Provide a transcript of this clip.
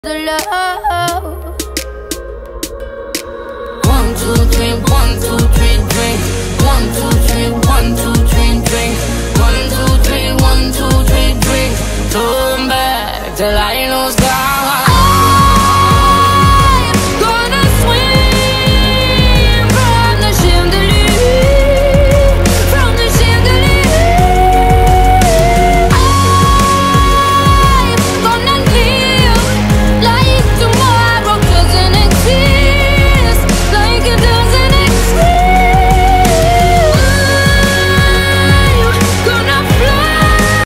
the love. 1, 2, 3, 1, 2, 3, drink. 1, 2, 3, 1, 2, 3, drink. 1, 2, 3, 1, 2, 3, drink. Turn back till I